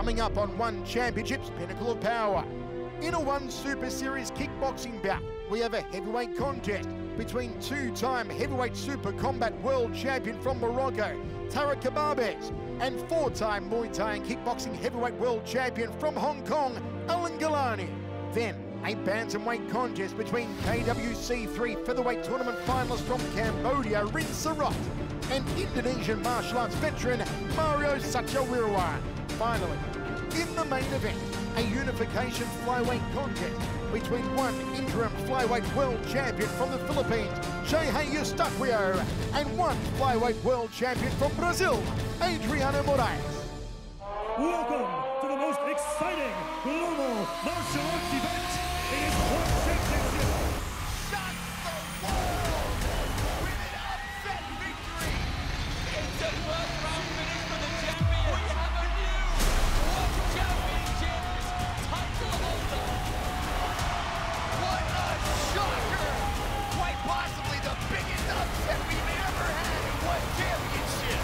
coming up on One Championship's Pinnacle of Power. In a One Super Series kickboxing bout, we have a heavyweight contest between two-time heavyweight super combat world champion from Morocco, Tarek Kababes, and four-time Muay Thai and kickboxing heavyweight world champion from Hong Kong, Alan Galani. Then, a bantamweight contest between KWC 3 featherweight tournament finalist from Cambodia, Rin Sarot, and Indonesian martial arts veteran Mario Satyawirawan. Finally, in the main event, a unification flyweight contest between one interim flyweight world champion from the Philippines, Geje Eustaquio, and one flyweight world champion from Brazil, Adriano Moraes. Welcome to the most exciting global martial arts event in One Championship. Shock the world with an upset victory. It's a first-round finish for the champion. We have a new One Championship title holder. What a shocker! Quite possibly the biggest upset we've ever had in One Championship.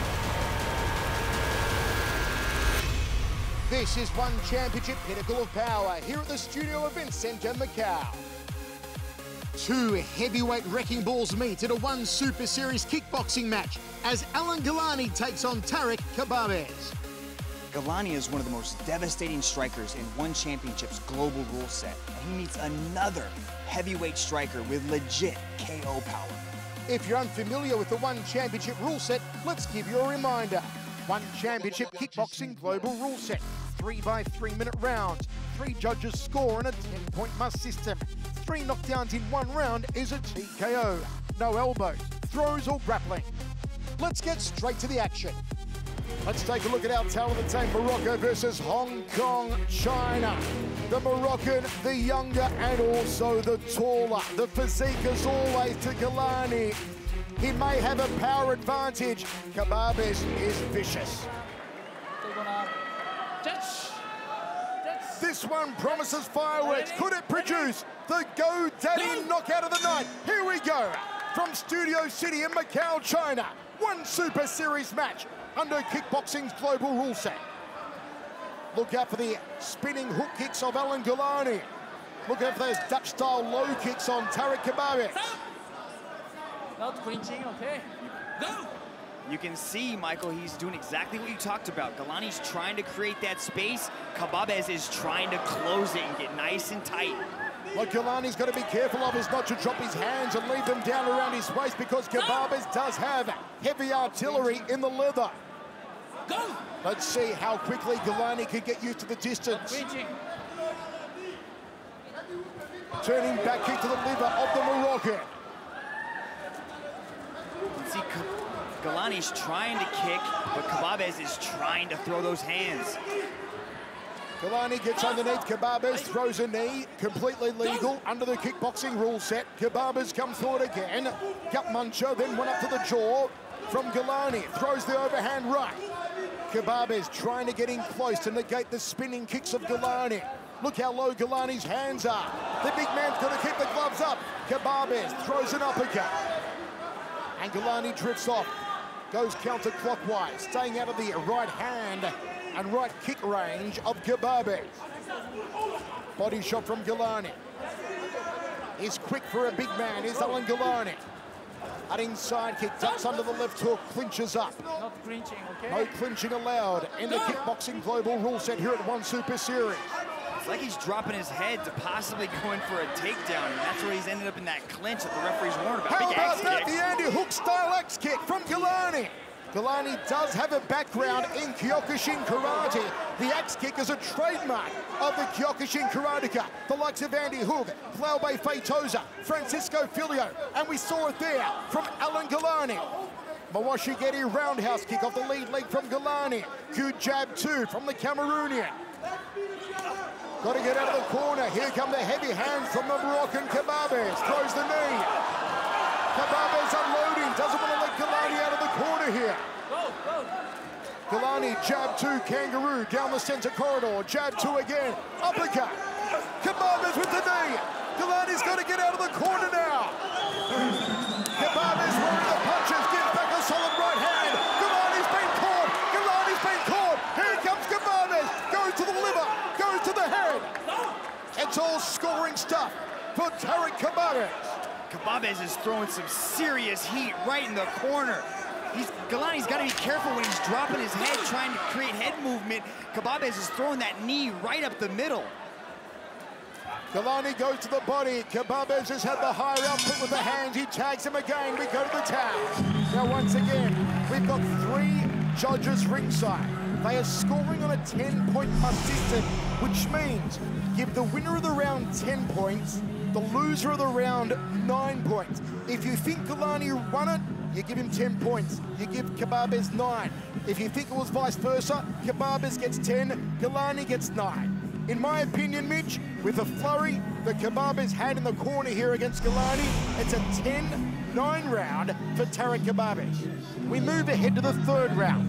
This is One Championship Pinnacle of Power here at the Studio Event Centre, Macau. Two heavyweight wrecking balls meet in a One Super Series kickboxing match as Alan Galani takes on Tarek Kababes. Galani is one of the most devastating strikers in One Championship's global rule set, and he meets another heavyweight striker with legit KO power. If you're unfamiliar with the One Championship rule set, let's give you a reminder. One Championship kickboxing global rule set. 3 by 3 minute rounds. 3 judges score in a 10-point must system. 3 knockdowns in 1 round is a TKO. No elbows, throws or grappling. Let's get straight to the action. Let's take a look at our talent of the team. Morocco versus Hong Kong, China. The Moroccan, the younger and also the taller. The physique is always to Galani. He may have a power advantage. Kababes is vicious. This one promises fireworks. Could it produce the Go Daddy knockout of the night? Here we go. From Studio City in Macau, China. One Super Series match under kickboxing's global rule set. Look out for the spinning hook kicks of Alan Galani. Look out for those Dutch-style low kicks on Tarek Kababes. Not clinching, okay? Go! You can see, Michael, he's doing exactly what you talked about. Galani's trying to create that space. Kababes is trying to close it and get nice and tight. What Galani's got to be careful of is not to drop his hands and leave them down around his waist because Kababes does have heavy artillery in the leather. Go! Let's see how quickly Galani can get used to the distance. Turning back into the liver of the Moroccan. See, Galani's trying to kick, but Kababes is trying to throw those hands. Galani gets underneath Kababes, throws a knee, completely legal under the kickboxing rule set. Kababes comes forward again, gut muncher, then one up to the jaw from Galani, throws the overhand right. Kababes trying to get in close to negate the spinning kicks of Galani. Look how low Galani's hands are. The big man's got to keep the gloves up. Kababes throws an uppercut. And Galani drifts off, goes counterclockwise, staying out of the right hand and right kick range of Kababes. Body shot from Galani. He's quick for a big man, is Alan Galani. An inside kick, ducks under the left hook, clinches up. Not clinching, okay? No clinching allowed in the kickboxing global rule set here at One Super Series. It's like he's dropping his head to possibly going for a takedown, and that's where he's ended up in that clinch that the referee's warned about. How Big about axe that, kick. the Andy Hook style axe kick from Galani. Galani does have a background in Kyokushin Karate. The axe kick is a trademark of the Kyokushin Karateka. The likes of Andy Hook, Flaube Feitosa, Francisco Filio, and we saw it there from Alan Galani. Mawashigeti roundhouse kick off the lead leg from Galani. Good jab too from the Cameroonian. Got to get out of the corner. Here come the heavy hands from the Moroccan Kababes. Throws the knee. Kababes unloading. Doesn't want to let Galani out of the corner here. Go, go. Galani, jab 2, kangaroo, down the center corridor. Jab 2 again. Uppercut. Kababes with the knee. Galani's got to get out of the corner now. Kababes wearing the punches. Gives back a solid right hand. Galani's been caught. Galani's been caught. Here comes Kababes. Goes to It's all scoring stuff for Tarek Kababes. Kababes is throwing some serious heat right in the corner. Galani's got to be careful when he's dropping his head, trying to create head movement. Kababes is throwing that knee right up the middle. Galani goes to the body. Kababes has had the higher output with the hands. He tags him again. We go to the towel. Now, once again, we've got 3 judges ringside. They are scoring on a 10-point must system, which means give the winner of the round 10 points, the loser of the round 9 points. If you think Galani won it, you give him 10 points. You give Kababes 9. If you think it was vice versa, Kababes gets 10, Galani gets 9. In my opinion, Mitch, with the flurry that Kababes had in the corner here against Galani, it's a 10-9 round for Tarek Kababes. We move ahead to the 3rd round.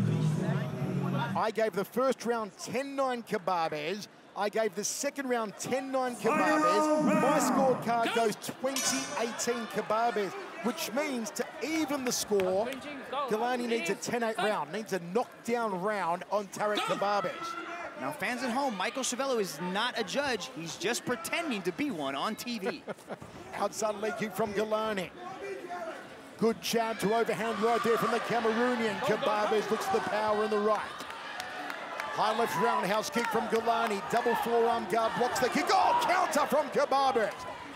I gave the first round 10-9 Kababes. I gave the second round 10-9 Kababes. My scorecard goes 20-18 Kababes, which means to even the score, Galani needs a 10-8 round, needs a knockdown round on Tarek Kababes. Now, fans at home, Michael Chiavello is not a judge. He's just pretending to be one on TV. Outside leg kick from Galani. Good jab to overhand right there from the Cameroonian. Kababes looks to the power in the right. High left roundhouse kick from Galani. Double forearm guard blocks the kick. Oh, counter from Kababes.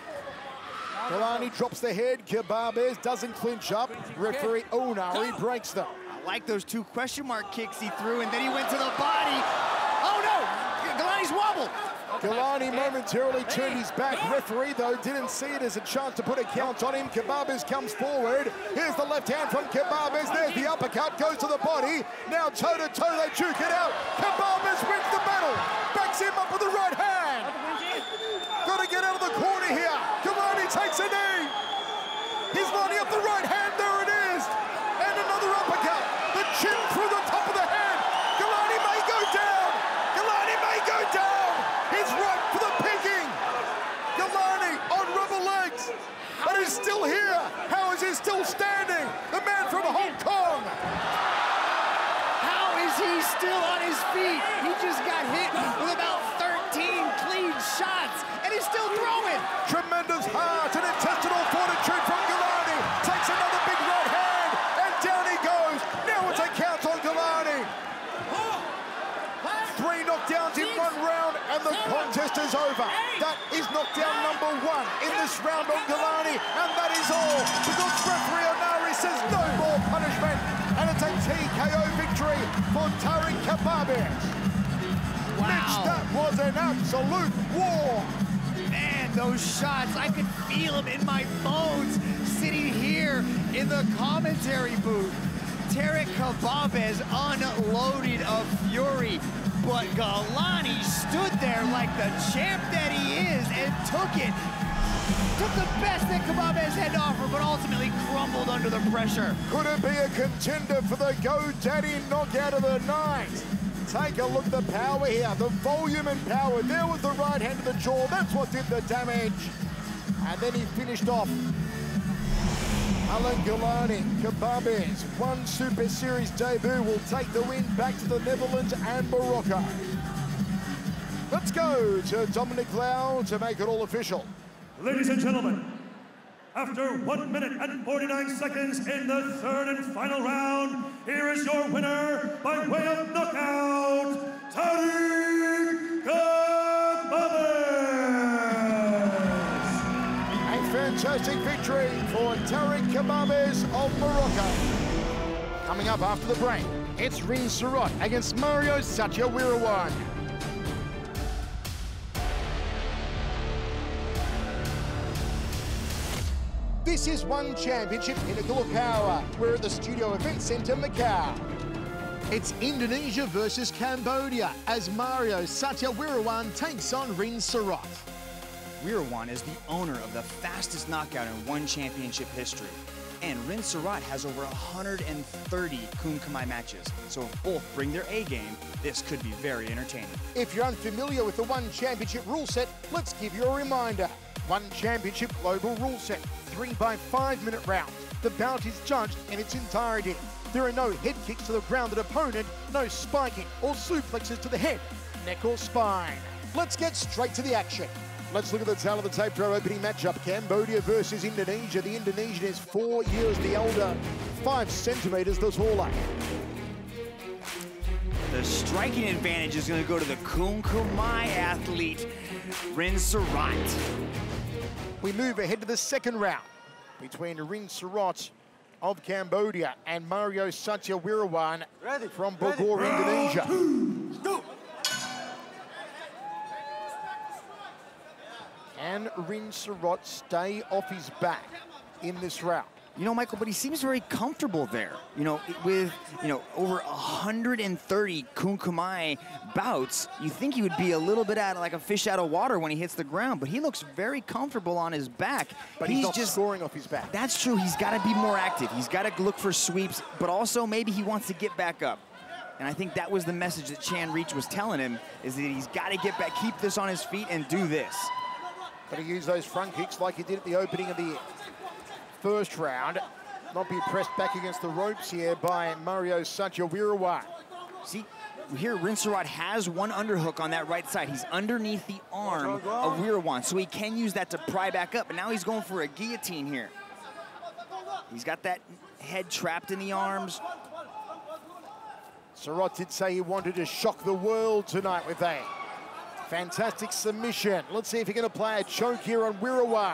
Galani drops the head. Kababes doesn't clinch up. Referee Onari breaks them. I like those 2 question mark kicks he threw, and then he went to the body. Oh, no! Galani's wobbled. Galani momentarily turned his back. Referee, though, didn't see it as a chance to put a count on him. Kababes comes forward. Here's the left hand from Kababes. There's the uppercut, goes to the body. Now toe-to-toe, they juke it out. Kababes wins the battle. Backs him up with the right hand. Got to get out of the corner here. Galani takes a knee. He's lining up the right hand. There it is. And another uppercut. The chin through the top of the head. Galani may go down. Galani may go down. He's right for the picking. Galani on rubber legs. But he's still here. How is he still standing? The man from Hong Kong. How is he still on his feet? He just got hit with about 13 clean shots, and he's still throwing. Tremendous heart and intestinal fortitude from Galani. Takes another big right hand, and down he goes. Now it's a count on Galani. 3 knockdowns in 1 round, and the contest is over. That is knockdown number 1 in this round on Galani, and that is all. Because referee Onari says no more punishment, and it's a TKO victory for Tarek Kababes. Wow. Mitch, that was an absolute war. Man, those shots, I could feel them in my bones sitting here in the commentary booth. Tarek Kababes unloaded of fury, but Galani stood there like the champ that he is and took it. Took the best that Kababes had to offer, but ultimately crumbled under the pressure. Could it be a contender for the GoDaddy knockout of the night? Take a look at the power here, the volume and power. There was the right hand to the jaw. That's what did the damage. And then he finished off. Alan Galani, Kababes, 1 Super Series debut, will take the win back to the Netherlands and Morocco. Let's go to Dominic Lau to make it all official. Ladies and gentlemen, after 1 minute and 49 seconds in the 3rd and final round, here is your winner by way of knockout, Tarek Kababes. A fantastic victory for Tarek Kababes of Morocco. Coming up after the break, it's Rin Surratt against Mario Satyawirawan. This is One Championship Pinnacle of Power. We're at the Studio Event Center, Macau. It's Indonesia versus Cambodia as Mario Satyawirawan takes on Rin Surratt. Wirawan is the owner of the fastest knockout in One Championship history. And Rin Surratt has over 130 Kumkamai matches. So if both bring their A game, this could be very entertaining. If you're unfamiliar with the One Championship rule set, let's give you a reminder. One Championship global rule set, 3 by 5 minute rounds. The bout is judged in its entirety. There are no head kicks to the grounded opponent, no spiking or suplexes to the head, neck or spine. Let's get straight to the action. Let's look at the tail of the tape for our opening matchup. Cambodia versus Indonesia. The Indonesian is 4 years the elder, 5 centimeters the taller. The striking advantage is going to go to the Kumkumai athlete, Rin Sarat. We move ahead to the second round between Rin Sarat of Cambodia and Mario Satyawirawan from Bogor, Indonesia. Go! Can Rin Sarat stay off his back in this round? You know, Michael, but he seems very comfortable there. You know, with, over 130 Kumkumai bouts, you think he would be a little bit like a fish out of water when he hits the ground, but he looks very comfortable on his back. But he's not just scoring off his back. That's true. He's got to be more active. He's got to look for sweeps, but also maybe he wants to get back up. And I think that was the message that Chan Reach was telling him, is that he's got to get back, keep this on his feet, and do this. Got to use those front kicks like he did at the opening of the first round. Not be pressed back against the ropes here by Mario Satyawirawan. See, here Rin Sarat has one underhook on that right side. He's underneath the arm of Wirawan, so he can use that to pry back up. And now he's going for a guillotine here. He's got that head trapped in the arms. Sarat did say he wanted to shock the world tonight with a fantastic submission. Let's see if he's going to play a choke here on Wirawan.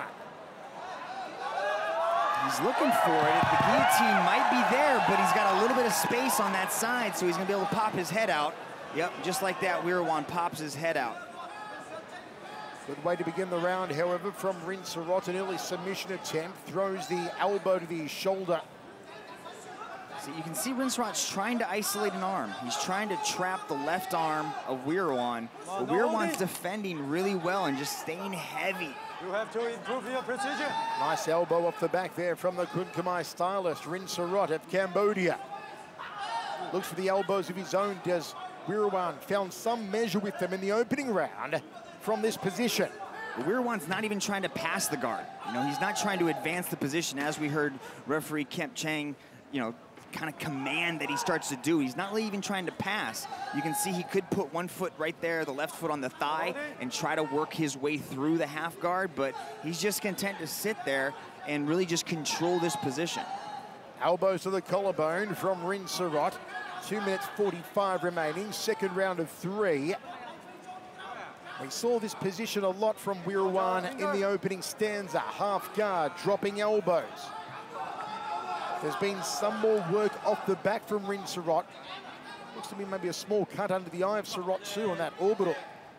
He's looking for it. The guillotine might be there, but he's got a little bit of space on that side, so he's going to be able to pop his head out. Yep, just like that, Wirawan pops his head out. Good way to begin the round, however, from Rin Sarat. An early submission attempt, throws the elbow to the shoulder. So you can see Rin Sarat's trying to isolate an arm. He's trying to trap the left arm of Wirawan. But Wirawan's defending really well and just staying heavy. You have to improve your precision. Nice elbow off the back there from the Kumkumai stylist, Rin Sarat of Cambodia. Looks for the elbows of his own. Does Wirawan found some measure with them in the opening round from this position. Wirawan's not even trying to pass the guard. He's not trying to advance the position, as we heard referee Kemp Chang, kind of command that he starts to do. He's not really even trying to pass. You can see he could put one foot right there, the left foot on the thigh, and try to work his way through the half guard, but he's just content to sit there and really just control this position. Elbows to the collarbone from Rin Sarat. 2 minutes 45 remaining, second round of 3. We saw this position a lot from Wirawan in the opening stanza. Half guard, dropping elbows. There's been some more work off the back from Rin Sarat. Looks to me maybe a small cut under the eye of Sarat too on that orbital.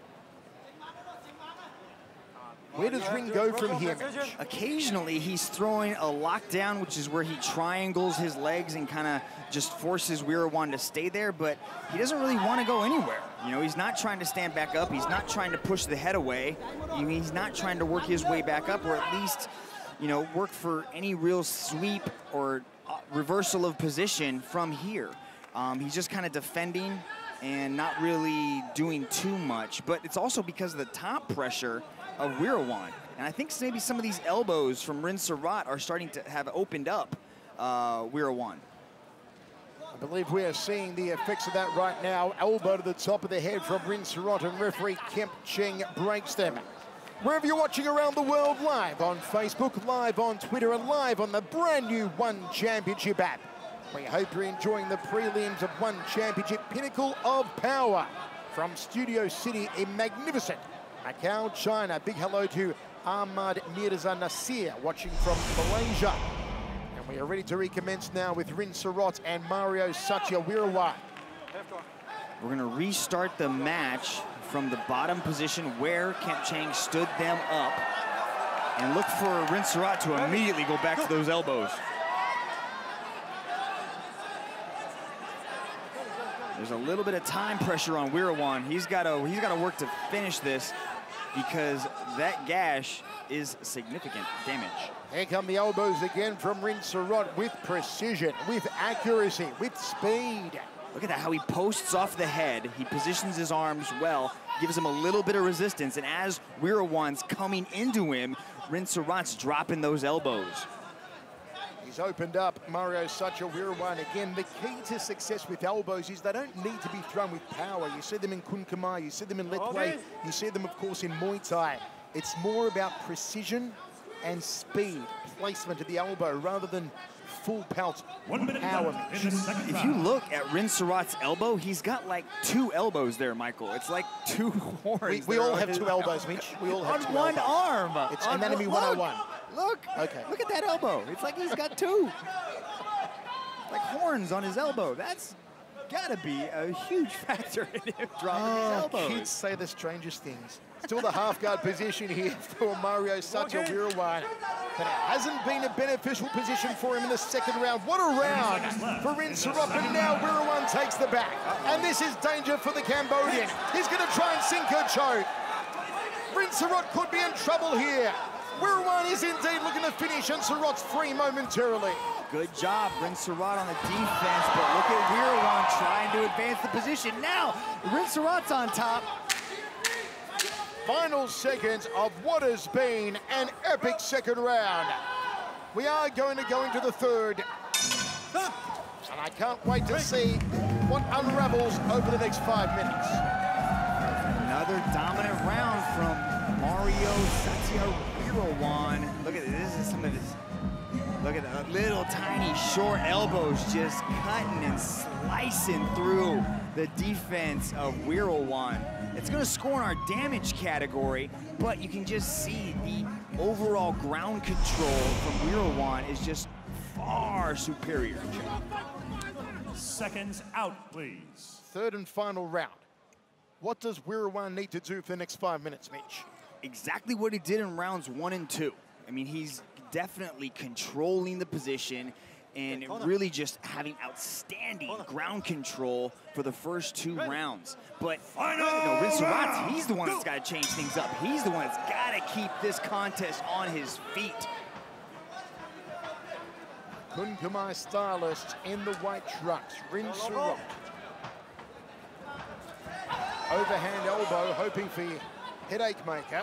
Where does Rin go from here, Mitch? Occasionally, he's throwing a lockdown, which is where he triangles his legs and kind of just forces Wirawan to stay there, but he doesn't really want to go anywhere. He's not trying to stand back up. He's not trying to push the head away. He's not trying to work his way back up, or at least, work for any real sweep or reversal of position from here. He's just kind of defending and not really doing too much, but it's also because of the top pressure of Wirawan. And I think maybe some of these elbows from Rin Sarat are starting to have opened up Wirawan. I believe we are seeing the effects of that right now. Elbow to the top of the head from Rin Sarat, and referee Kemp Cheng breaks them. Wherever you're watching around the world, live on Facebook, live on Twitter, and live on the brand new One Championship app. We hope you're enjoying the prelims of One Championship Pinnacle of Power from Studio City in magnificent Macau, China. Big hello to Ahmad Mirza Nasir watching from Malaysia. And we are ready to recommence now with Rin Sarat and Mario Satyawirawan. We're going to restart the match from the bottom position where Kemp Chang stood them up, and look for Rin Sarat to immediately go back to those elbows. There's a little bit of time pressure on Wirawan. He's got to work to finish this, because that gash is significant damage. Here come the elbows again from Rin Sarat with precision, with accuracy, with speed. Look at that, how he posts off the head. He positions his arms well, gives him a little bit of resistance, and as Wirawan's coming into him, Rin Sarat's dropping those elbows. He's opened up Mario Satyawirawan again. The key to success with elbows is they don't need to be thrown with power. You see them in Kumkumai, you see them in Letway, you see them, of course, in Muay Thai. It's more about precision and speed, placement at the elbow, rather than full pelt 1 minute power. left in the second If you round. look at Rincerat's elbow, he's got like 2 elbows there, Michael. It's like 2 horns. We all have 2 elbows, Mitch. We all have on 2 one elbows. arm. It's anatomy 101. Look, Okay. look at that elbow. It's like he's got 2. Like horns on his elbow. That's gotta be a huge factor in him dropping his elbows. Kids say the strangest things. Still the half guard position here for Mario Satya-Wirawan. But it hasn't been a beneficial position for him in the second round. What a round for Rincerot, but now Wirawan takes the back. And this is danger for the Cambodian. He's going to try and sink her choke. Rincerot could be in trouble here. Wirawan is indeed looking to finish, and Sarot's free momentarily. Good job, Rincerot on the defense, but look at Wirawan trying to advance the position. Now, Rincerot's on top. Final seconds of what has been an epic second round. We are going to go into the third. And I can't wait to see what unravels over the next 5 minutes. Another dominant round from Mario Satya-Wirawan. Look at this. This is some of his. Look at the little tiny short elbows just cutting and slicing through the defense of Wirawan. It's going to score in our damage category, but you can just see the overall ground control from Wirawan is just far superior. Seconds out, please. Third and final round. What does Wirawan need to do for the next 5 minutes, Mitch? Exactly what he did in rounds 1 and 2. I mean, he's definitely controlling the position and really just having outstanding ground control for the first 2 rounds. But Rincerot, he's the one that's got to change things up. He's the one that's got to keep this contest on his feet. Kunkumai stylists in the white trunks. Rincerot. Overhand elbow, hoping for headache maker.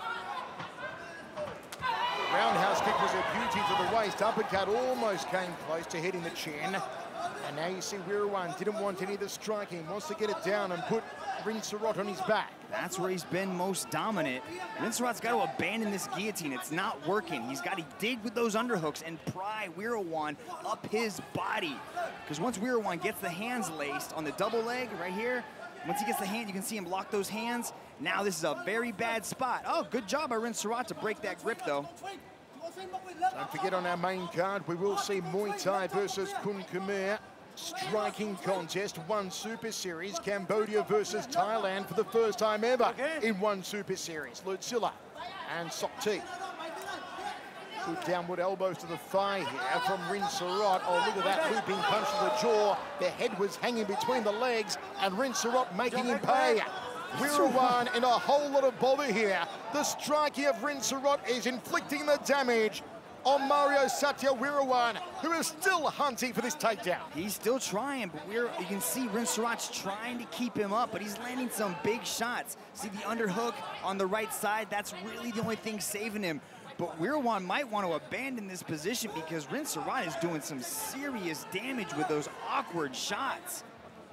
Roundhouse kick was a beauty to the waist. Uppercut almost came close to hitting the chin. And now you see Wirawan didn't want any of the striking. Wants to get it down and put Rincerot on his back. That's where he's been most dominant. Rincerot's got to abandon this guillotine. It's not working. He's got to dig with those underhooks and pry Wirawan up his body. Because once Wirawan gets the hands laced on the double leg right here, once he gets the hand, you can see him lock those hands. Now this is a very bad spot. Oh, good job by Rincerot to break that grip, though. Don't forget, on our main card, we will see Muay Thai versus Kunkumai. Striking contest, 1 Super Series. Cambodia versus Thailand for the first time ever in 1 Super Series. Lutzilla and Sokti. Good downward elbows to the thigh here from Rincerot. Oh, look at that looping punch to the jaw. The head was hanging between the legs, and Rincerot making him pay. Wirawan in a whole lot of bother here. The striking of Rincerot is inflicting the damage on Mario Satya-Wirawan, who is still hunting for this takedown. He's still trying, but you can see Rincerot's trying to keep him up, but he's landing some big shots. See the underhook on the right side? That's really the only thing saving him. But Wirawan might want to abandon this position because Rincerot is doing some serious damage with those awkward shots.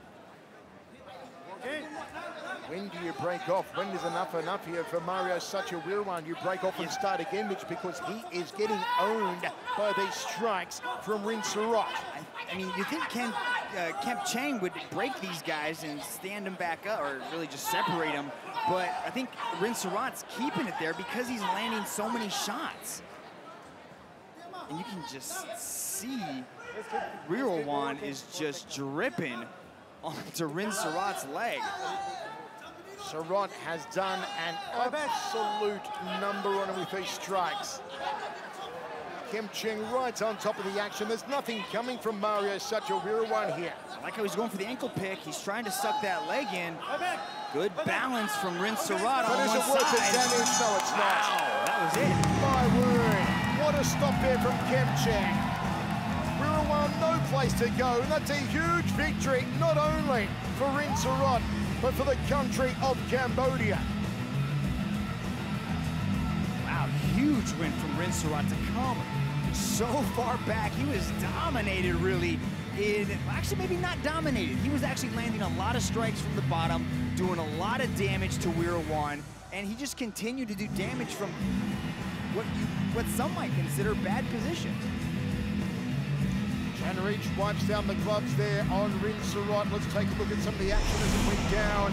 When do you break off? When is enough here for Mario Satya-Wirawan? You break off and start again, Mitch, because he is getting owned by these strikes from Rincerot. I mean, you think Kemp Chang would break these guys and stand them back up, or really just separate them, but I think Rincerot's keeping it there because he's landing so many shots. And you can just see Wirawan is just dripping onto Rincerot's leg. Sarot has done an absolute number on him with these strikes. Kemp Chang right on top of the action. There's nothing coming from Mario Satya-Wirawan here. I like how he's going for the ankle pick. He's trying to suck that leg in. Good balance from Rincerot on But is one it worth side. the damage? No, it's not. Wow, that was it. My word, what a stop there from Kemp Chang. Wirawan, no place to go, and that's a huge victory, not only for Rincerot, but for the country of Cambodia. Wow, huge win from Rincerot to come so far back. He was dominated, really. Actually, maybe not dominated. He was actually landing a lot of strikes from the bottom, doing a lot of damage to Wirawan. and he just continued to do damage from what some might consider bad positions. Janrich wipes down the gloves there on Rinserot. Let's take a look at some of the action as it went down.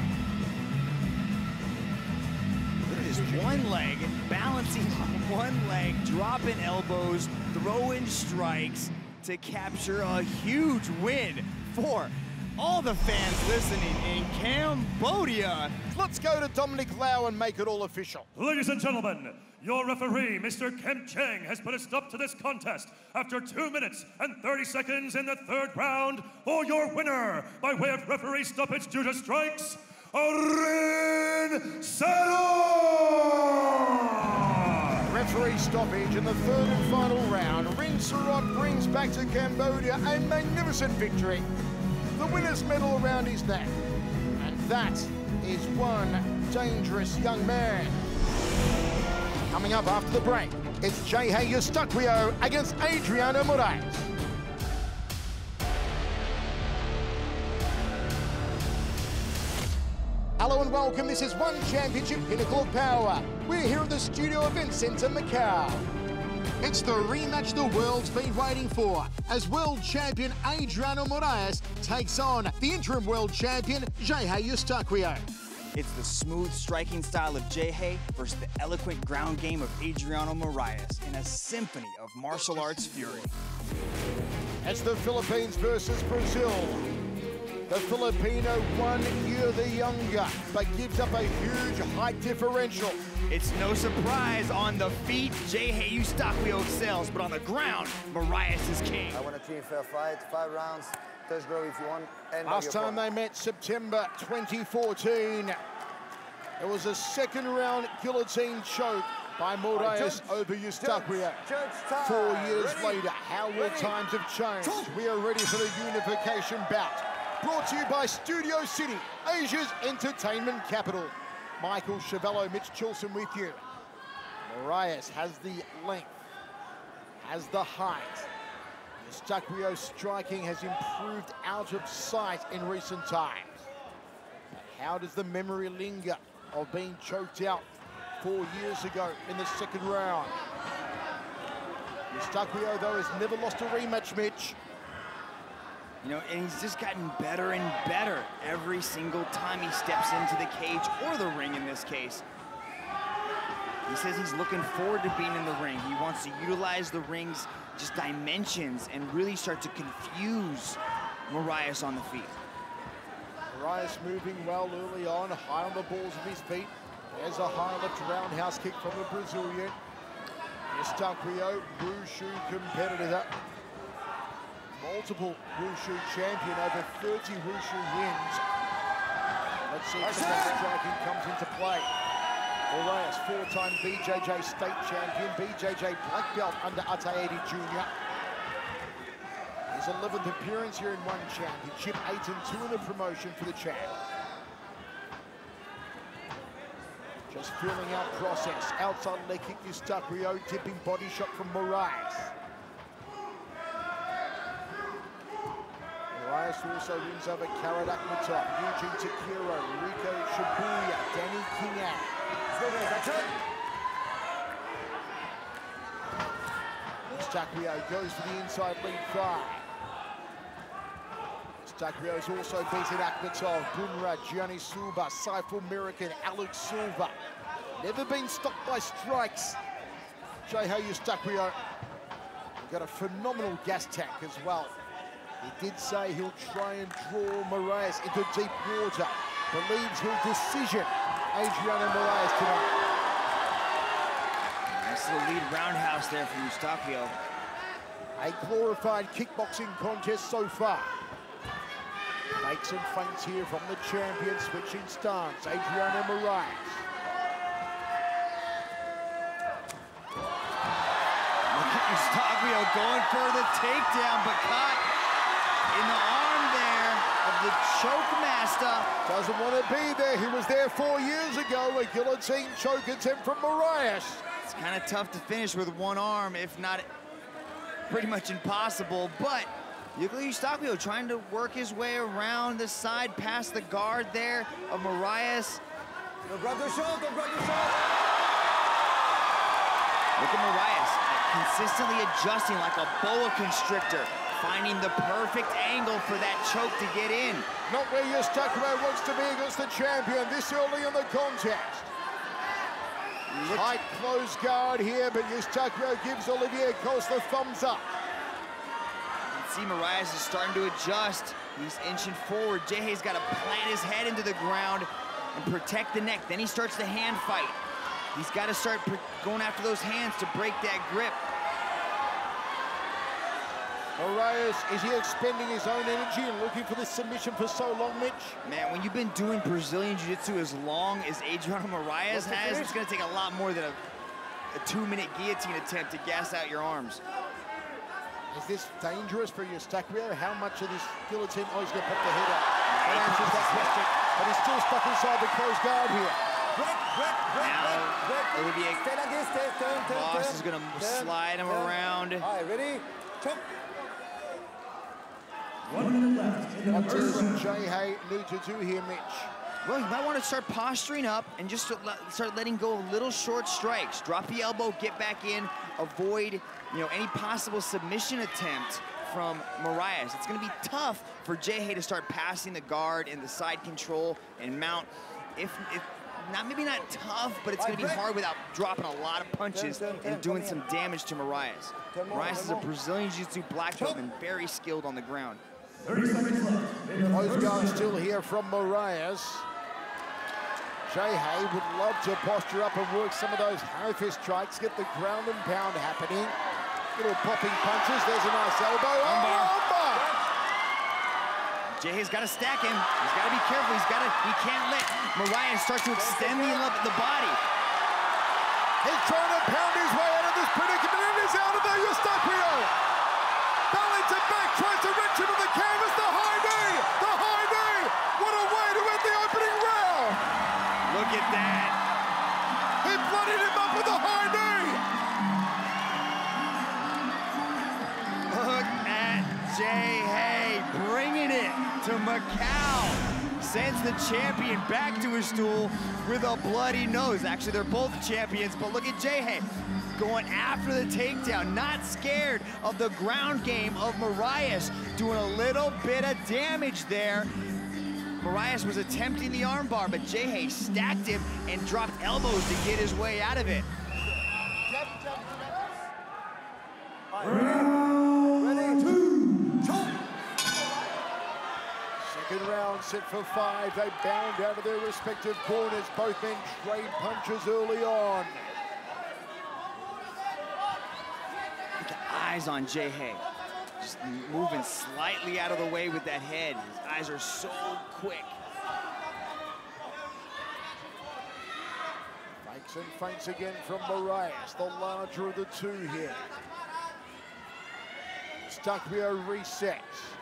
Look at his one leg, balancing on one leg, dropping elbows, throwing strikes to capture a huge win for all the fans listening in Cambodia. Let's go to Dominic Lau and make it all official. Ladies and gentlemen, your referee, Mr. Kemp Cheng, has put a stop to this contest after 2 minutes and 30 seconds in the third round for your winner by way of referee stoppage due to strikes, Rinserot! Referee stoppage in the third and final round. Rinserot brings back to Cambodia a magnificent victory. The winner's medal around his neck. And that is one dangerous young man. Coming up after the break, it's Geje Eustaquio against Adriano Moraes. Hello and welcome, this is One Championship Pinnacle of Power. We're here at the Studio Event Centre, Macau. It's the rematch the world's been waiting for, as world champion Adriano Moraes takes on the interim world champion Geje Eustaquio. It's the smooth striking style of Geje versus the eloquent ground game of Adriano Moraes in a symphony of martial arts fury. It's the Philippines versus Brazil. The Filipino 1 year the younger, but gives up a huge height differential. It's no surprise, on the feet, Geje Eustaquio excels, but on the ground, Moraes is king. I want a clean, fair fight, 5 rounds. Touch grow if you want. Last time they met, September 2014. It was a second round guillotine choke by Moraes over Eustaquio. 4 years later, how will times have changed? We are ready for the unification bout. Brought to you by Studio City, Asia's entertainment capital. Michael Chavello, Mitch Chilson with you. Moraes has the length, has the height. Eustaquio's striking has improved out of sight in recent times. But how does the memory linger of being choked out 4 years ago in the second round? Eustaquio, though, has never lost a rematch, Mitch. You know, and he's just gotten better and better every single time he steps into the cage, or the ring in this case. He says he's looking forward to being in the ring. He wants to utilize the ring's just dimensions and really start to confuse Moraes on the feet. Moraes moving well early on, high on the balls of his feet. There's a high left roundhouse kick from the Brazilian. Eustaquio, Wushu competitor. Multiple Wushu champion, over 30 Wushu wins. Let's see if the striking comes into play. Moraes, 4-time BJJ state champion, BJJ black belt under Ataedi Jr. His 11th appearance here in One Championship, 8-2 in the promotion for the champ. Just feeling out process. Outside leg kick, Eustaquio, tipping body shot from Moraes. Moraes also wins over Karat Akhmatov, Eugene Takiro, Rico Shibuya, Danny Kingan. Eustaquio goes for the inside lead thigh. Eustaquio has also beaten Akhmatov, Bunra, Gianni Silva, Saiful American, Alex Silva. Never been stopped by strikes. Geje Eustaquio got a phenomenal gas tank as well. He did say he'll try and draw Moraes into deep water. Believes he'll decision Adriano Moraes tonight. Nice little lead roundhouse there from Eustaquio. A glorified kickboxing contest so far. Fakes and feints here from the champion, switching stance, Adriano Moraes. Look at Eustaquio going for the takedown, but caught in the arm there of the choke master. Doesn't want to be there. He was there 4 years ago. A guillotine choke attempt from Moraes. It's kind of tough to finish with one arm, if not pretty much impossible, but Eustaquio trying to work his way around the side, past the guard there of Moraes. Don't grab the shot, don't grab the shot. Look at Moraes consistently adjusting like a boa constrictor, finding the perfect angle for that choke to get in. Not where Eustaquio wants to be against the champion this early in the contest. Tight close guard here, but Eustaquio gives Olivier Coste the thumbs up. You can see Moraes is starting to adjust. He's inching forward. Geje's got to plant his head into the ground and protect the neck. Then he starts the hand fight. He's got to start going after those hands to break that grip. Moraes, is he expending his own energy and looking for this submission for so long, Mitch? Man, when you've been doing Brazilian Jiu-Jitsu as long as Adriano Moraes has, it's going to take a lot more than a 2-minute guillotine attempt to gas out your arms. Is this dangerous for Eustaquio? How much of this guillotine? Oh, he's going to put the head up. That answers that question. But he's still stuck inside the closed guard here. Now, Olivier Coste is going to slide him around. All right, ready? Chop. 1 minute left in the What does first round. Geje need to do here, Mitch? Well, you might want to start posturing up and just start letting go of little short strikes. Drop the elbow, get back in, avoid, any possible submission attempt from Moraes. It's going to be tough for Geje to start passing the guard and the side control and mount. Maybe not tough, but it's going to be hard without dropping a lot of punches and doing some damage to Moraes. Moraes is a Brazilian Jiu-Jitsu black belt and very skilled on the ground. 30 seconds left. Close guard still here from Moraes. Geje would love to posture up and work some of those high-fist strikes, get the ground and pound happening. Little popping punches, there's a nice elbow. Armbar! Geje's got to stack him. He's got to be careful. He can't let Moraes start to extend the body. He's trying to pound his way out of this predicament, and he's out of there, Eustaquio! Belly to back, tries to reach into the canvas, the high knee! The high knee! What a way to end the opening round! Look at that. He bloodied him up with the high knee! Look at Geje bringing it to Macau. Sends the champion back to his stool with a bloody nose. Actually, they're both champions, but look at Geje going after the takedown, not scared of the ground game of Moraes, doing a little bit of damage there. Moraes was attempting the armbar, but Geje stacked him and dropped elbows to get his way out of it. Round 2, chop. Second round set for 5. They bound out of their respective corners. Both men trade punches early on. Look at the eyes on Geje. Just moving slightly out of the way with that head. His eyes are so quick. Fakes and feints again from Moraes, the larger of the two here. Eustaquio resets.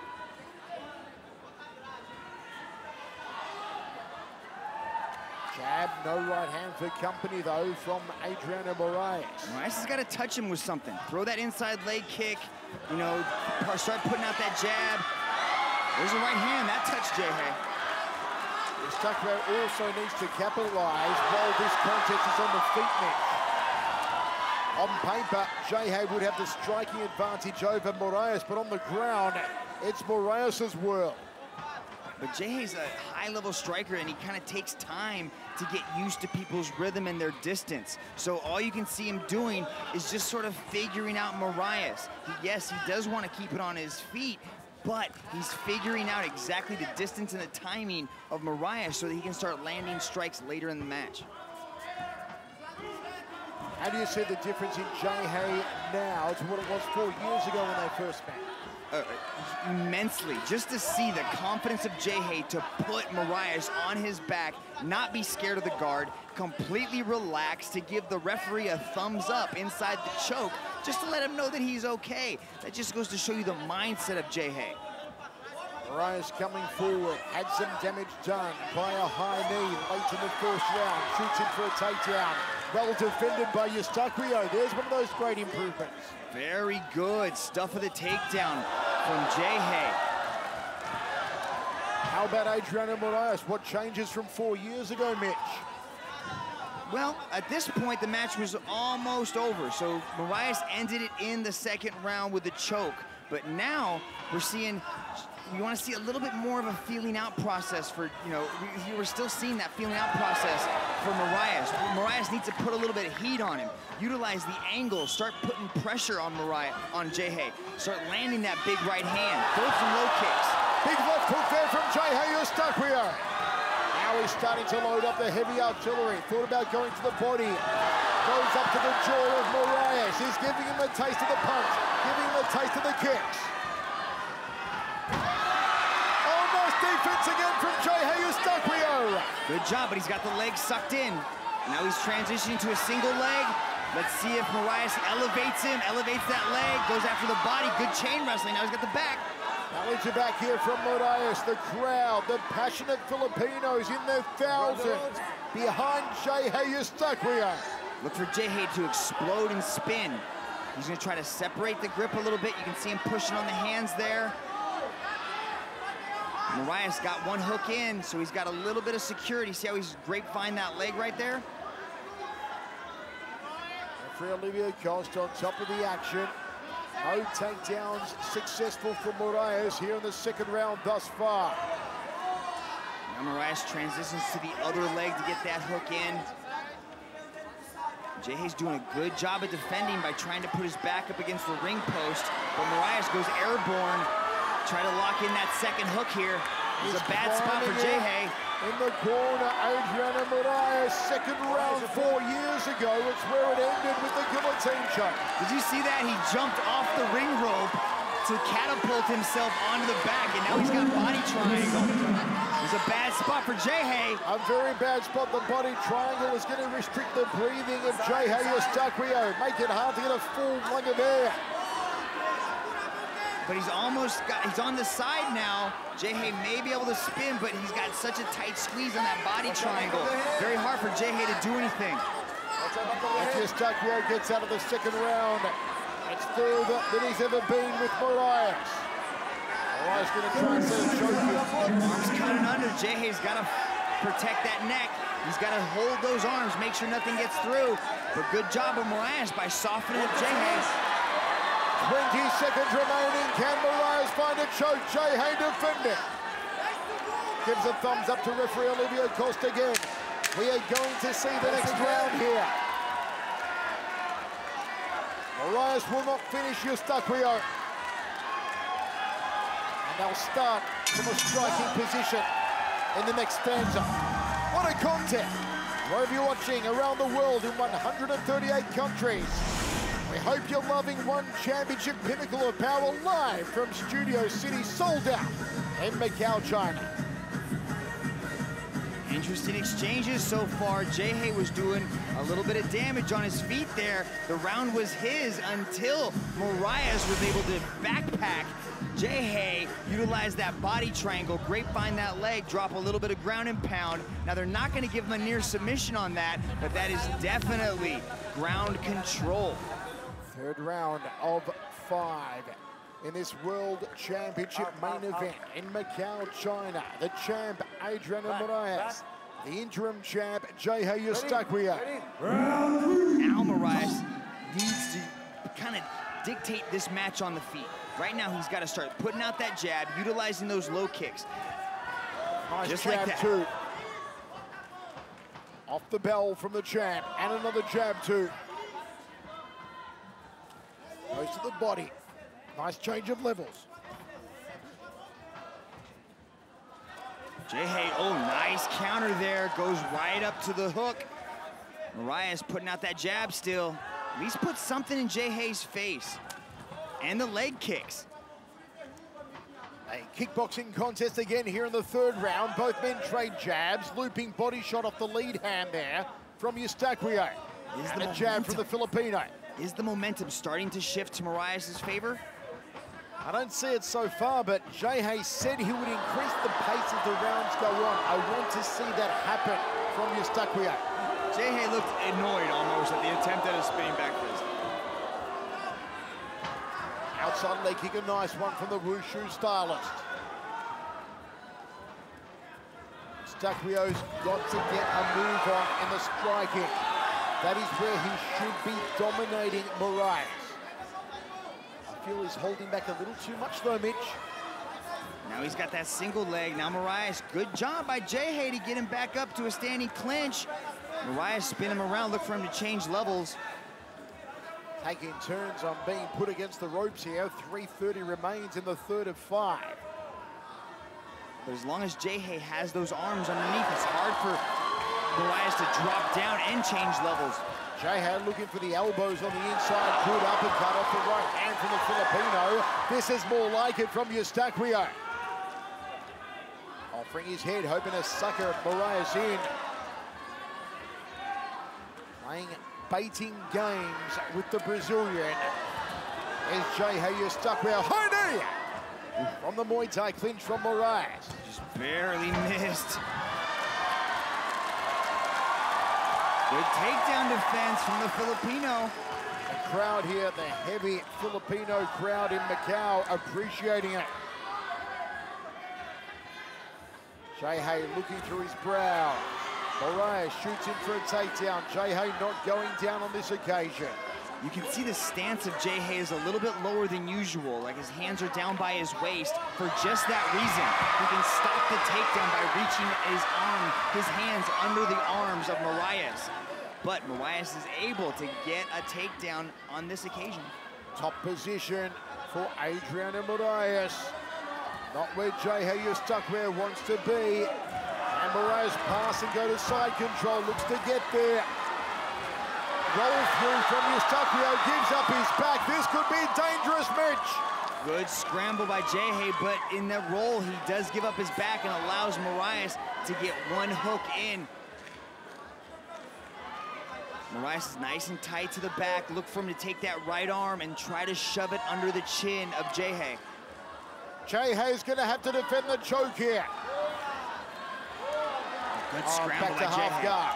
Jab, no right hand for company though from Adriano Moraes. Moraes has got to touch him with something. Throw that inside leg kick, start putting out that jab. There's a right hand, that touched Geje. Eustaquio also needs to capitalize while this contest is on the feet net. On paper, Geje would have the striking advantage over Moraes, but on the ground, it's Moraes' world. But Geje's a high-level striker, and he kind of takes time to get used to people's rhythm and their distance. So all you can see him doing is just sort of figuring out Moraes. Yes, he does want to keep it on his feet, but he's figuring out exactly the distance and the timing of Moraes so that he can start landing strikes later in the match. How do you see the difference in Geje now to what it was 4 years ago when they first met? Immensely. Just to see the confidence of Geje to put Moraes on his back, not be scared of the guard, completely relaxed, to give the referee a thumbs up inside the choke, just to let him know that he's okay. That just goes to show you the mindset of Geje. Moraes coming forward, had some damage done by a high knee late in the first round, shoots in for a takedown. Well defended by Eustaquio. There's one of those great improvements. Very good stuff of the takedown from Geje. How about Adriano Moraes? What changes from 4 years ago, Mitch? Well, at this point, the match was almost over. So Moraes ended it in the second round with a choke. But now we're seeing, we want to see a little bit more of a feeling out process for, you know, we're still seeing that feeling out process for Moraes. Moraes needs to put a little bit of heat on him. Utilize the angle, start putting pressure on Geje. Start landing that big right hand, throw some low kicks. Big left hook there from Geje Eustaquio. Now he's starting to load up the heavy artillery. Thought about going to the body. Goes up to the jaw of Moraes. He's giving him a taste of the punch, giving him a taste of the kicks. Oh, nice defense again from Geje Eustaquio. Good job, but he's got the leg sucked in. Now he's transitioning to a single leg. Let's see if Moraes elevates him, elevates that leg, goes after the body. Good chain wrestling. Now he's got the back. Knowledge back here from Moraes. The crowd, the passionate Filipinos in their thousands behind Geje Eustaquio. Look for Geje to explode and spin. He's going to try to separate the grip a little bit. You can see him pushing on the hands there. Moraes got one hook in, so he's got a little bit of security. See how he's grapevine that leg right there? Relive Costa on top of the action. No takedowns successful for Moraes here in the second round thus far. Now Moraes transitions to the other leg to get that hook in. Geje's doing a good job of defending by trying to put his back up against the ring post, but Moraes goes airborne. Try to lock in that second hook here. It's a bad spot for Geje. In the corner, Adriano Moraes, second round 4 years ago. It's where it ended with the guillotine choke. Did you see that? He jumped off the ring rope to catapult himself onto the back, and now he's got body triangle. It's a bad spot for Geje. A very bad spot. The body triangle is going to restrict the breathing of Geje Eustaquio, make it hard to get a full lung of air. But he's almost got, he's on the side now. Geje may be able to spin, but he's got such a tight squeeze on that body triangle. Very hard for Geje to do anything. Eustaquio gets out of the second round. It's further than he's ever been with Moraes. Moraes going to try and set a choke. Arms cutting under. Geje's got to protect that neck. He's got to hold those arms, make sure nothing gets through. But good job of Moraes by softening up Geje. 20 seconds remaining. Can Moraes find a choke? Geje defending. Gives a thumbs up to referee Olivia Costa again. We are going to see the next round here. Moraes will not finish Eustaquio. And they'll start from a striking position in the next stanza. What a contest. Wherever you're watching around the world in 138 countries. We hope you're loving One Championship Pinnacle of Power live from Studio City, sold out in Macau, China. Interesting exchanges so far. Geje was doing a little bit of damage on his feet there. The round was his until Moraes was able to backpack. Geje utilized that body triangle, grapevine that leg, drop a little bit of ground and pound. Now they're not going to give him a near submission on that, but that is definitely ground control. Third round of 5 in this World Championship main event in Macau, China. The champ, Adriano Moraes. The interim champ, Geje Eustaquio. Now Moraes needs to kind of dictate this match on the feet. Right now, he's got to start putting out that jab, utilizing those low kicks. Nice just jab like that. too. Off the bell from the champ, and another jab too. Goes to the body. Nice change of levels. Geje, oh, nice counter there. Goes right up to the hook. Moraes putting out that jab still. At least put something in Geje's face. And the leg kicks. A kickboxing contest again here in the third round. Both men trade jabs. Looping body shot off the lead hand there from Eustaquio. And a jab from the Filipino. Is the momentum starting to shift to Moraes' favor? I don't see it so far, but Geje said he would increase the pace as the rounds go on. I want to see that happen from Eustaquio. Geje looked annoyed almost at the attempt at a spinning back fist. Outside leg kick, a nice one from the Wushu stylist. Eustaquio's got to get a move on in the striking. That is where he should be dominating Moraes. I feel he's holding back a little too much though, Mitch. Now he's got that single leg. Now Moraes, good job by Geje to get him back up to a standing clinch. Moraes spin him around, look for him to change levels. Taking turns on being put against the ropes here. 3:30 remains in the third of 5. But as long as Geje has those arms underneath, it's hard for Moraes to drop down and change levels. Geje looking for the elbows on the inside. Good uppercut off the right hand from the Filipino. This is more like it from Eustaquio. Offering his head, hoping to sucker Moraes in. Playing baiting games with the Brazilian. There's Geje Eustaquio. High knee! From the Muay Thai clinch from Moraes. Just barely missed. Good takedown defense from the Filipino. The crowd here, the heavy Filipino crowd in Macau, appreciating it. Geje looking through his brow. Moraes shoots in for a takedown. Geje not going down on this occasion. You can see the stance of Geje is a little bit lower than usual, like his hands are down by his waist. For just that reason, he can stop the takedown by reaching his hands under the arms of Moraes. But Moraes is able to get a takedown on this occasion. Top position for Adriano Moraes. Not where Geje Eustaquio wants to be. And Moraes pass and go to side control, looks to get there. Roll through from Eustaquio, gives up his back. This could be dangerous, Mitch. Good scramble by Geje, but in that roll, he does give up his back and allows Moraes to get one hook in. Moraes is nice and tight to the back. Look for him to take that right arm and try to shove it under the chin of Geje. Geje is going to have to defend the choke here. Good scramble back to by half Geje. guard.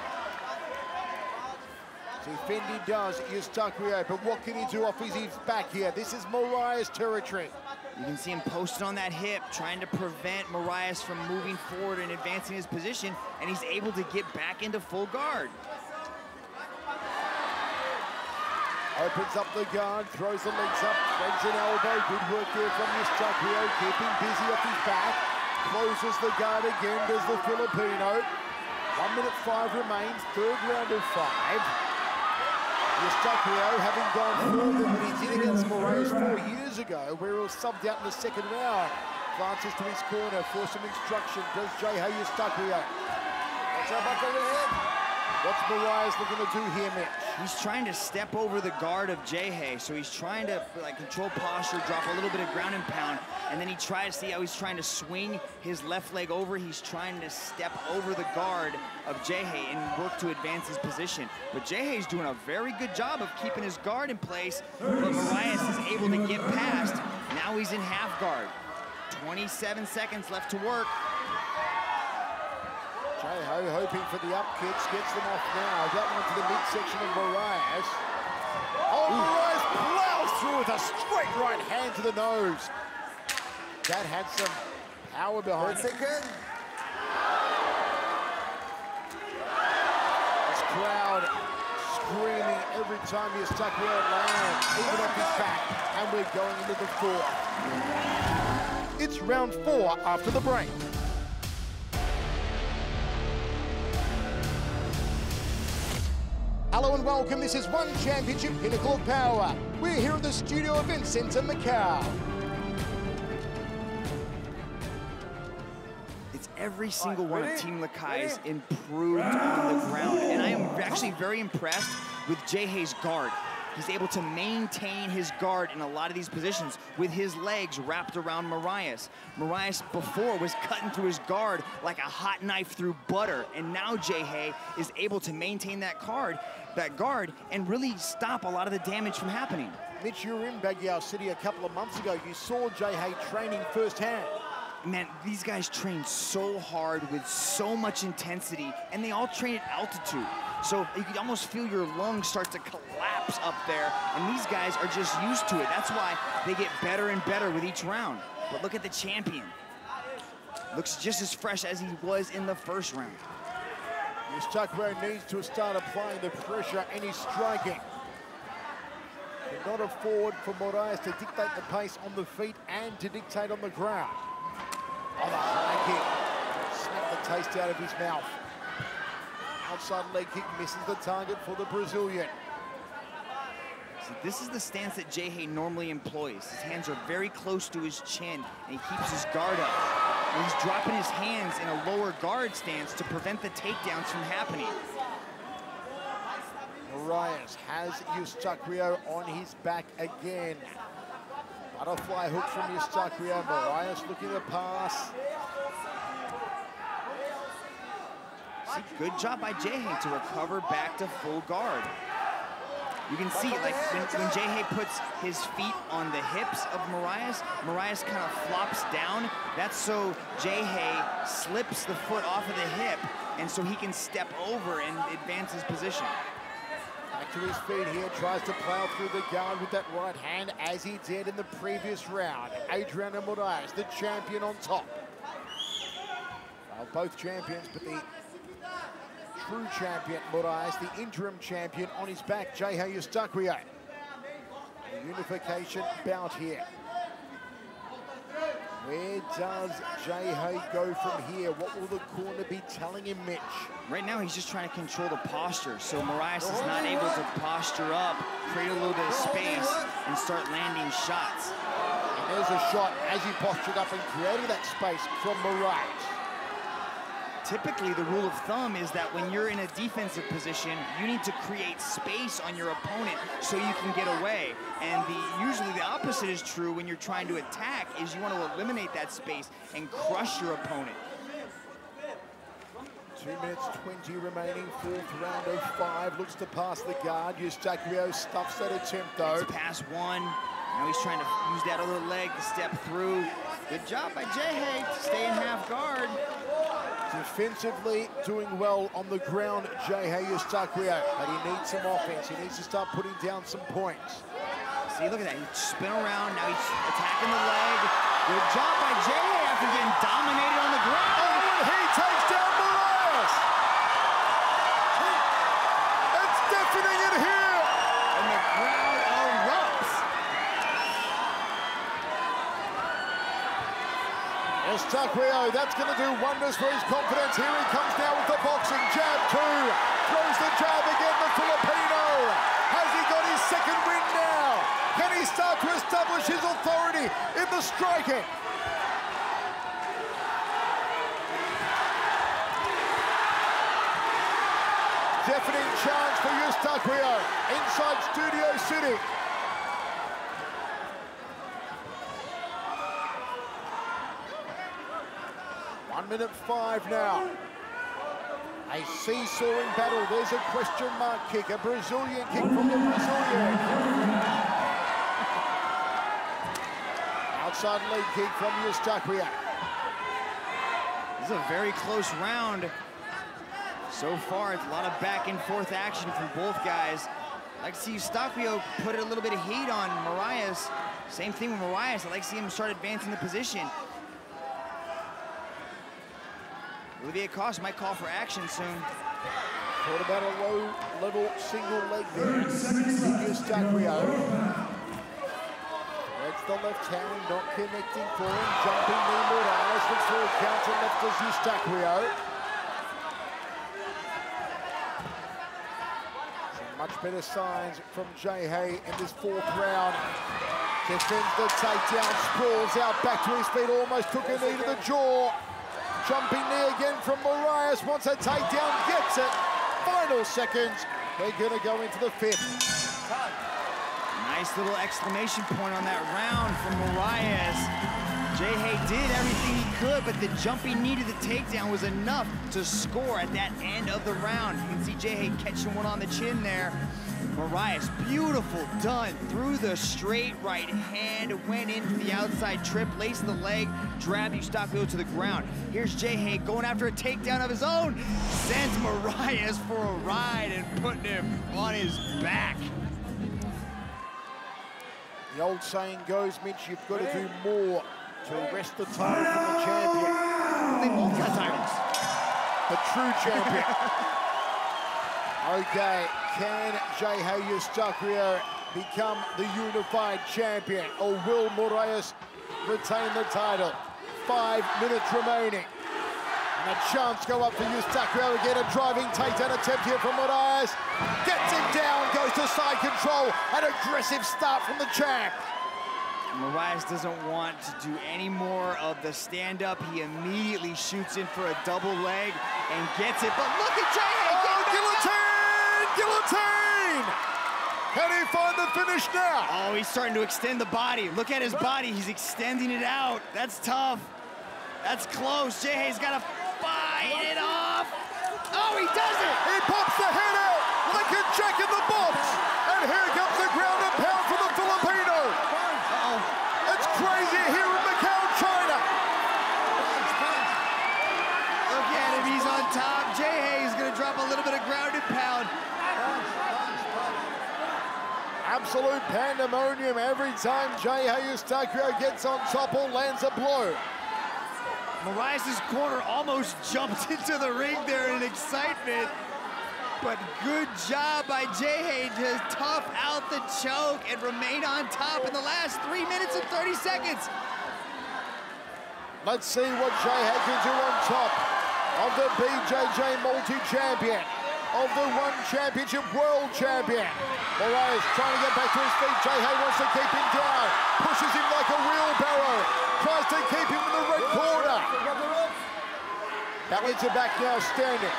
Defend he does, Eustaquio, but what can he do off his back here? This is Moraes territory. You can see him posted on that hip, trying to prevent Moraes from moving forward and advancing his position, and he's able to get back into full guard. Opens up the guard, throws the legs up, threads an elbow. Good work there from Eustaquio, keeping busy off his back. Closes the guard again, does the Filipino. 1 minute 5 remains, third round of 5. Eustaquio having gone further than he did against Moraes 4 years ago, where he was subbed out in the second round. Glances to his corner for some instruction. Does Geje Eustaquio. Watch out back over the head. What's Moraes looking to do here, Mitch? He's trying to step over the guard of Geje, so he's trying to control posture, drop a little bit of ground and pound, and then he tries to see how he's trying to swing his left leg over. He's trying to step over the guard of Geje and work to advance his position. But Geje's doing a very good job of keeping his guard in place, but Moraes is able to get past. Now he's in half guard. 27 seconds left to work. Geje hoping for the up kicks, gets them off now. That one to the midsection of Moraes. Oh, Moraes plows through with a straight right hand to the nose. That had some power behind it. This crowd screaming every time Eustaquio lands, even off his back. And we're going into the fourth. It's round 4 after the break. Hello and welcome, this is One Championship Pinnacle of Power. We're here at the Studio Event Center, Macau. It's every single one of Team Lakai's improved on the ground, and I am actually very impressed with Geje's guard. He's able to maintain his guard in a lot of these positions with his legs wrapped around Moraes. Moraes before was cutting through his guard like a hot knife through butter, and now Geje is able to maintain that guard and really stop a lot of the damage from happening. Mitch, you were in Baguio City a couple of months ago. You saw Geje training firsthand. Man, these guys train so hard with so much intensity, and they all train at altitude. So you can almost feel your lungs start to collapse up there, and these guys are just used to it. That's why they get better and better with each round. But look at the champion. Looks just as fresh as he was in the first round. Eustaquio needs to start applying the pressure and he's striking. Cannot afford for Moraes to dictate the pace on the feet and to dictate on the ground. Oh, the high kick. Smacked the taste out of his mouth. Outside leg kick misses the target for the Brazilian. See, this is the stance that Geje normally employs. His hands are very close to his chin, and he keeps his guard up. And he's dropping his hands in a lower guard stance to prevent the takedowns from happening. Moraes has Eustaquio on his back again. Butterfly hook from Eustaquio. Moraes looking to pass. See, good job by Geje to recover back to full guard. You can see, like, when Geje puts his feet on the hips of Moraes, Moraes kind of flops down. That's so Geje slips the foot off of the hip, and so he can step over and advance his position. Back to his feet here, tries to plow through the guard with that right hand, as he did in the previous round. Adriano Moraes, the champion on top. Well, both champions, but the true champion, Moraes, the interim champion, on his back, Geje Eustaquio. A unification bout here. Where does Geje go from here? What will the corner be telling him, Mitch? Right now, he's just trying to control the posture, so Moraes is not able to posture up, create a little bit of space, and start landing shots. And there's a shot as he postured up and created that space from Moraes. Typically, the rule of thumb is that when you're in a defensive position, you need to create space on your opponent so you can get away. And usually the opposite is true when you're trying to attack, is you want to eliminate that space and crush your opponent. 2 minutes 20 remaining, fourth round of 5. Looks to pass the guard. Eustaquio stuffs that attempt though. It's pass one. Now he's trying to use that other leg to step through. Good job by Geje to stay in half guard. Defensively doing well on the ground, Geje Eustaquio, but he needs some offense. He needs to start putting down some points. See, look at that. He spin around. Now he's attacking the leg. Good job by Geje after getting dominated on the ground. Oh, and he takes down Moraes. It's deafening in here. And the crowd erupts. Eustaquio, that's going to do wonders for his confidence. Here he comes now with the boxing jab too. Throws the jab again, the Filipino. Has he got his second win now? Can he start to establish his authority in the striking? Deafening challenge for Eustaquio inside Studio City. Minute 5 now. A seesawing battle. There's a question mark kick, a Brazilian kick from the Brazilian. Outside leg kick from Eustaquio. This is a very close round. So far, it's a lot of back and forth action from both guys. I'd like to see Eustaquio put a little bit of heat on Moraes. Same thing with Moraes. I'd like to see him start advancing the position. Olivier Costa might call for action soon. Thought about a low-level single leg there. Eustaquio. That's the left hand, not connecting for him. Jumping knee, Moraes looks for a counter left as Eustaquio. Some much better signs from Geje in this fourth round. Defends the takedown, sprawls out back to his feet, almost took a knee to the jaw. Jumping knee again from Moraes, wants a takedown, gets it. Final seconds, they're gonna go into the 5th. Nice little exclamation point on that round from Moraes. Geje did everything he could, but the jumping knee to the takedown was enough to score at that end of the round. You can see Geje catching one on the chin there. Moraes, beautiful, done through the straight right hand, went into the outside trip, laced the leg, dragged Eustaquio to the ground. Here's Geje going after a takedown of his own, sends Moraes for a ride and putting him on his back. The old saying goes, Mitch, you've got to do more to arrest the title from the champion. They both got titles. The true champion. Okay, can Geje Eustaquio become the unified champion, or will Moraes retain the title? 5 minutes remaining. And a chance go up for Eustaquio again. A driving takedown attempt here from Moraes. Gets him down, goes to side control. An aggressive start from the champ. Moraes doesn't want to do any more of the stand-up. He immediately shoots in for a double leg and gets it. But look at Geje! Guillotine! Guillotine! Can he find the finish now? Oh, he's starting to extend the body. Look at his body. He's extending it out. That's tough. That's close. Geje's got to fight it off. Oh, he does it! He pops the head out like a jack in the box. And here comes the ground and pound for the Filipino. It's crazy here in Macau, China. Look at him, he's on top. Geje is gonna drop a little bit of ground and pound. Absolute pandemonium every time Geje Eustaquio gets on top or lands a blow. Moraes' corner almost jumped into the ring there in excitement. But good job by Geje to tough out the choke and remain on top in the last 3 minutes and 30 seconds. Let's see what Geje can do on top of the BJJ multi-champion, of the One Championship World Champion. Moraes trying to get back to his feet. Geje wants to keep him down, pushes him like a wheelbarrow, tries to keep him in the red corner. Belly to back now, standing.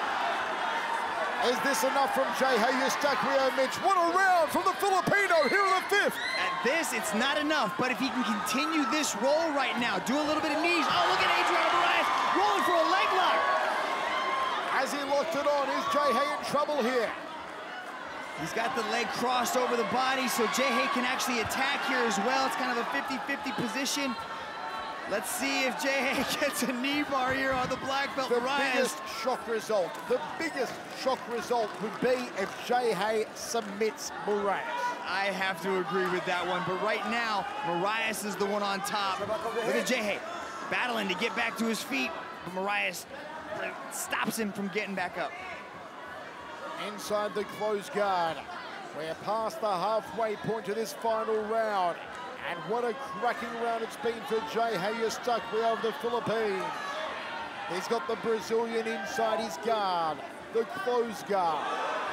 Is this enough from Geje Eustaquio, Mitch? What a round from the Filipino here in the 5th. At this, it's not enough, but if he can continue this roll right now, do a little bit of knees. Oh, look at Adriano Moraes rolling for a leg lock. As he locked it on, is Geje in trouble here? He's got the leg crossed over the body, so Geje can actually attack here as well. It's kind of a 50-50 position. Let's see if Geje gets a knee bar here on the black belt. The Moraes. biggest shock result would be if Geje submits Moraes. I have to agree with that one, but right now, Moraes is the one on top. Look at Geje battling to get back to his feet, but Moraes stops him from getting back up. Inside the closed guard. We're past the halfway point to this final round. And what a cracking round it's been for Geje Eustaquio of the Philippines. He's got the Brazilian inside his guard, the closed guard.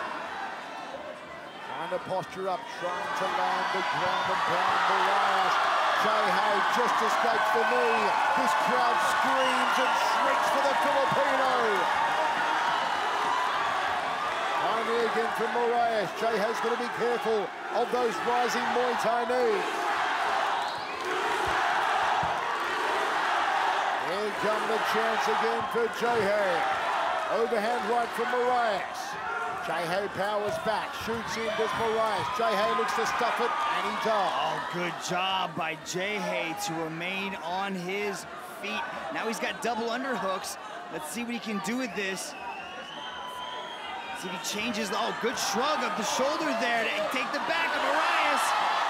Trying to posture up, trying to land the ground and pound Moraes. Geje just escapes the knee. This crowd screams and shrieks for the Filipino. Finally again from Moraes. Geje's got to be careful of those rising Muay Thai knees. Here come the chance again for Geje. Overhand right from Moraes. Geje powers back, shoots in, does Moraes. Geje looks to stuff it, and he does. Oh, good job by Geje to remain on his feet. Now he's got double underhooks. Let's see what he can do with this. See if he changes. Oh, good shrug of the shoulder there to take the back of Moraes.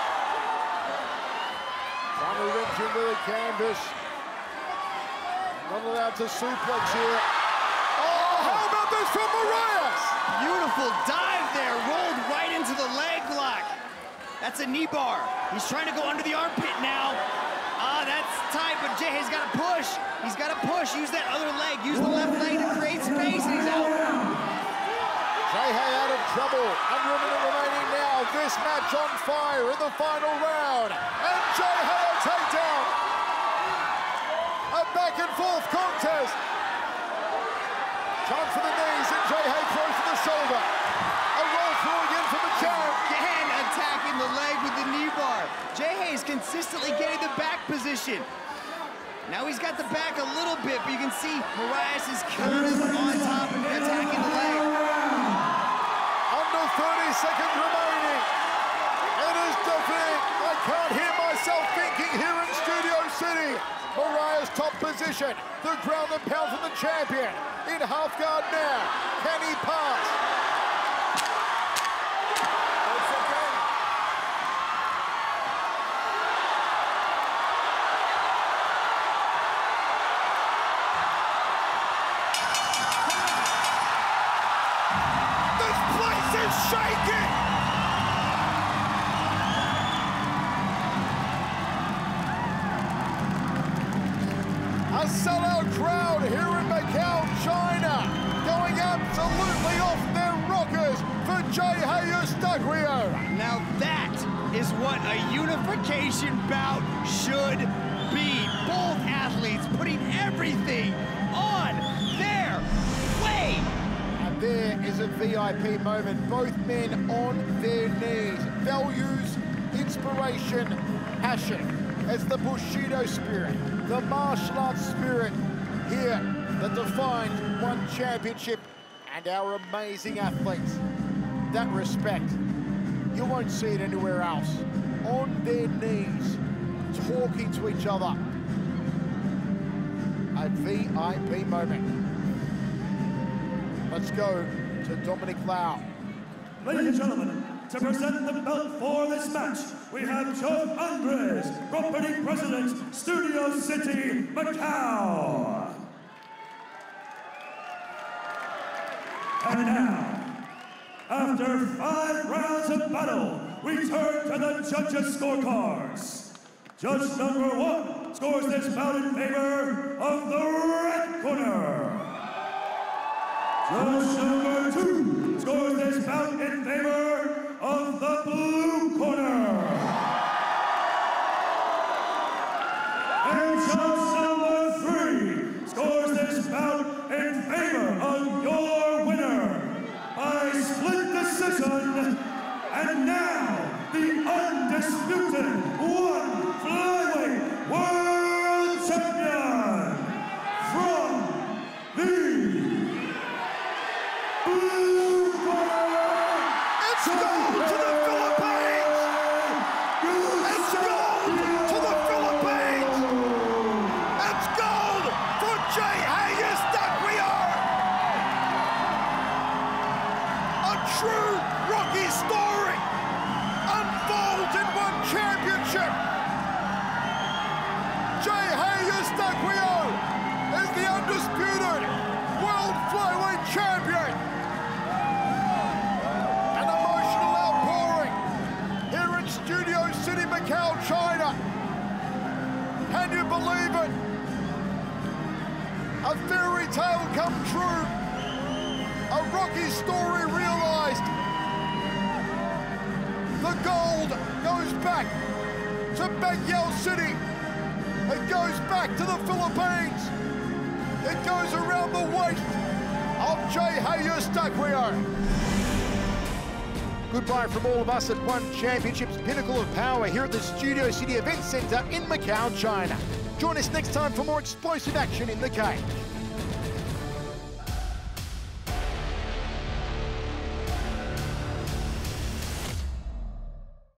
Trying to wrench into the canvas. Not allowed to suplex here. Oh, how about this from Moraes? Beautiful dive there, rolled right into the leg lock. That's a knee bar. He's trying to go under the armpit now. That's tight, but Geje's got to push. He's got to push. Use that other leg. Use the left leg to create space, and he's out. Geje out of trouble. Under a minute remaining now. This match on fire in the final round. And Geje a takedown. A back and forth contest. Chance for the knees, and Geje throws to the shoulder. A roll through again from the champ. Again, attacking the leg with the knee bar. Geje is consistently getting the back position. Now he's got the back a little bit, but you can see Moraes is kind of on top and attacking the leg. Under 30 seconds remaining. It is deafening. I can't hear myself thinking here in Studio City. Moraes top position. The ground and pound from the champion. In half guard now. Can he pass? This A sellout crowd here in Macau, China, going absolutely off their rockers for Geje Eustaquio. Now that is what a unification bout should be. Both athletes putting everything on their way. And there is a VIP moment. Both men on their knees. Values, inspiration, passion. As the Bushido spirit, the martial arts spirit here that defined one championship and our amazing athletes. That respect, you won't see it anywhere else. On their knees, talking to each other. A VIP moment. Let's go to Dominic Lau. Ladies and gentlemen, to present the belt for this match, we have Joe Andres, representing President, Studio City, Macau. And now, after 5 rounds of battle, we turn to the judges' scorecards. Judge number 1 scores this bout in favor of the red corner. Judge number 2 scores this bout in favor of the blue corner. And judge number 3 scores this bout in favor of your winner by split decision. And now, the undisputed one flyweight world champion from the blue corner. It's gold to the Philippines! It's gold to the Philippines! It's gold for Geje Eustaquio! A true Rocky story unfolds in one championship! Geje Eustaquio is the undisputed world flyweight champion! Studio City, Macau, China. Can you believe it? A fairy tale come true. A Rocky story realized. The gold goes back to Macau City. It goes back to the Philippines. It goes around the waist of Geje Eustaquio. Goodbye from all of us at One Championship's Pinnacle of Power here at the Studio City Event Centre in Macau, China. Join us next time for more explosive action in the cage.